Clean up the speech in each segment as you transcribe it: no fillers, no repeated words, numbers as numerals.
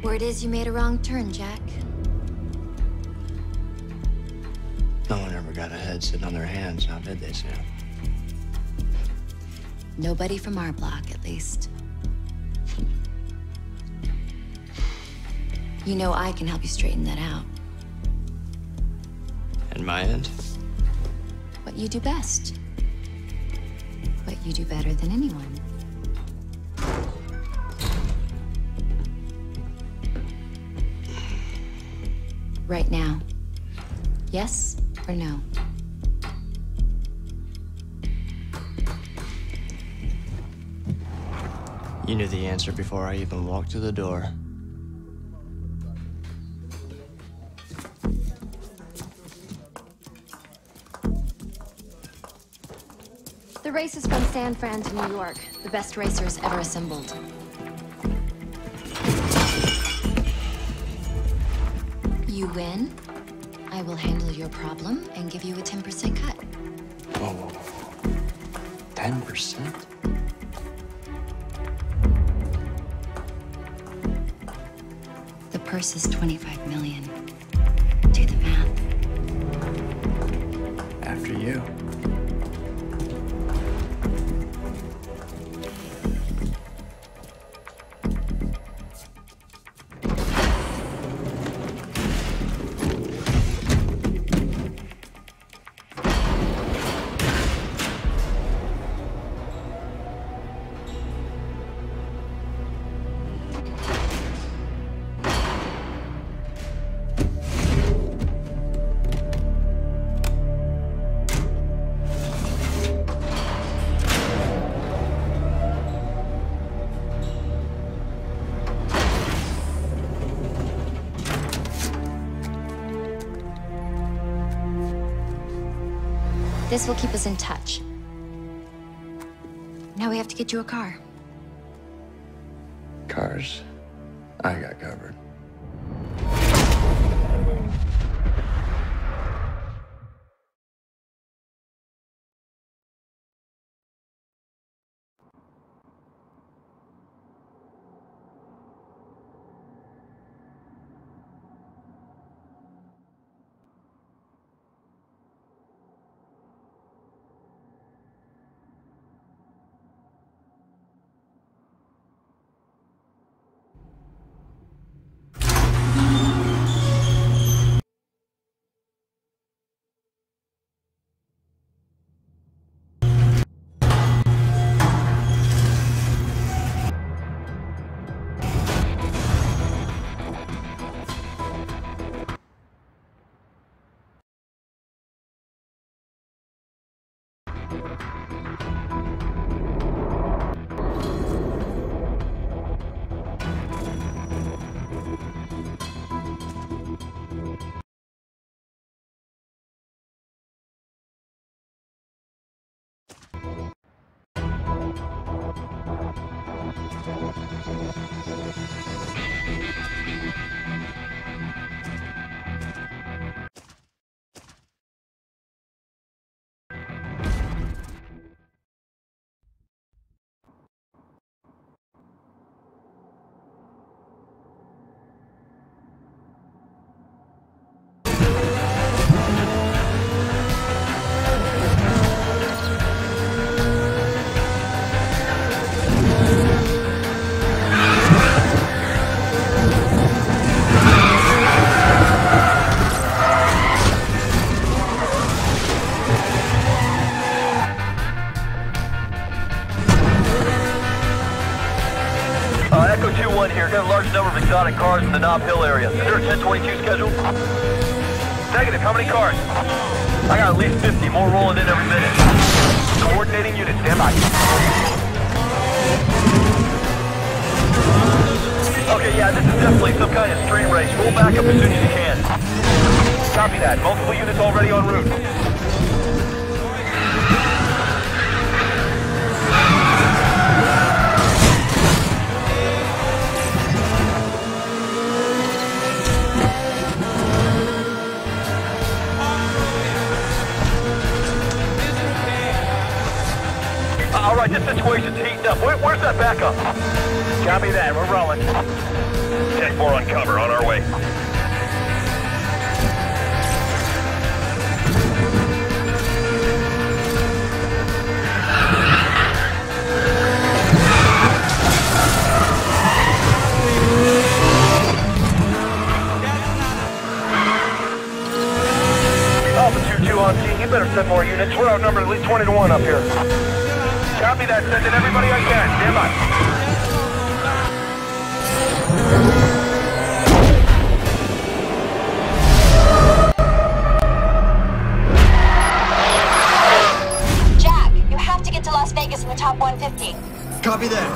Word is you made a wrong turn, Jack. No one ever got ahead sitting on their hands, now did they, Sam? Nobody from our block, at least. You know I can help you straighten that out. And my end? What you do best. What you do better than anyone. Right now. Yes or no? You knew the answer before I even walked through the door. The race is from San Fran to New York. The best racers ever assembled. You win, I will handle your problem and give you a 10% cut. Whoa. 10%? The purse is 25 million. Do the math. After you. This will keep us in touch. Now we have to get you a car. Cars, I got covered. Echo 2-1 here. Got a large number of exotic cars in the Nob Hill area. Is there a 1022 scheduled? Negative. How many cars? I got at least 50. More rolling in every minute. Coordinating units. Stand by. Okay, yeah, this is definitely some kind of street race. Roll back up as soon as you can. Copy that. Multiple units already en route. All right, this situation's heating up. Where's that backup? Copy that. We're rolling. 10-4 on cover. On our way. Alpha 2-2 on scene. You better send more units. We're outnumbered at least 20 to 1 up here. Copy that. Sending everybody I can. Stand by. Jack, you have to get to Las Vegas in the top 150. Copy that.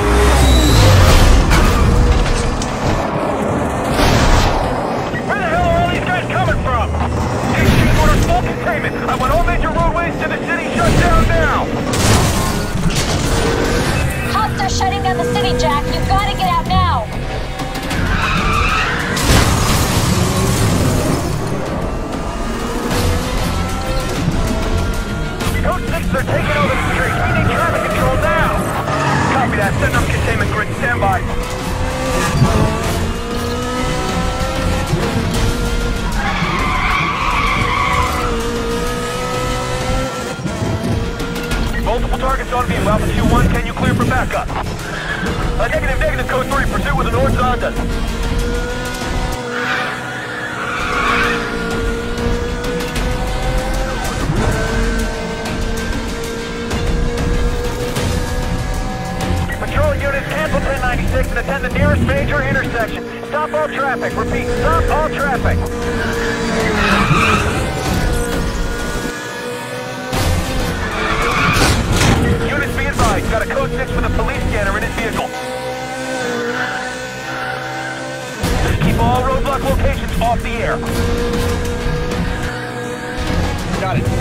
Where the hell are all these guys coming from? HQ orders full containment. I want all major roadways to the city shut down now. Cops are shutting down the city, Jack. You've got to get out now. Code 6, they're taking over the streets. We need traffic control now. Copy that. Send up containment grid. Stand by. Multiple targets on view. Alpha Q1, can you clear for backup? Negative, code 3. Pursuit with an orange Honda. Patrol units, cancel 1096 and attend the nearest major intersection. Stop all traffic. Repeat, stop all traffic. Units be advised, got a code 6 with a police scanner in his vehicle. Just keep all roadblock locations off the air. Got it.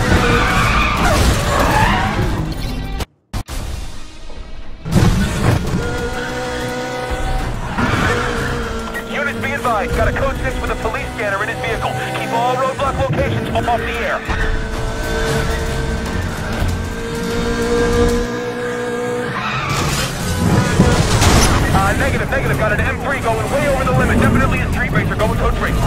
Units be advised, got a code 6 with a police scanner in his vehicle. Keep all roadblock locations off the air. Negative. Got an M3 going way over the limit. Definitely a street racer. Go with code 3.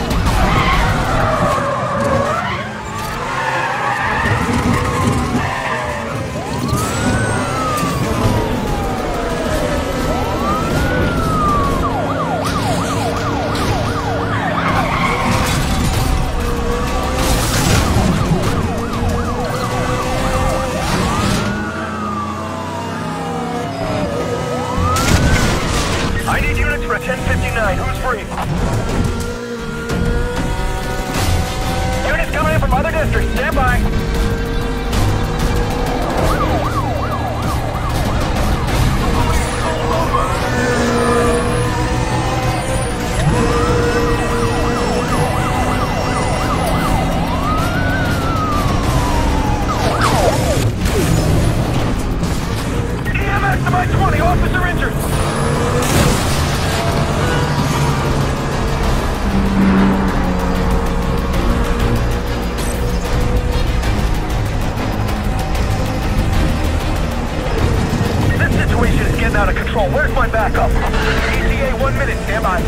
I need units for a 1059. Who's free? Units coming in from other districts. Stand by. EMS to my 20. Officer injured. Situation is getting out of control. Where's my backup? ETA 1 minute. Stand by.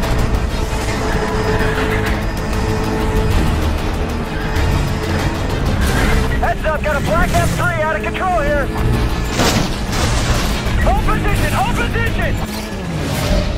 Heads up. Got a black M3 out of control here. Hold position. Hold position.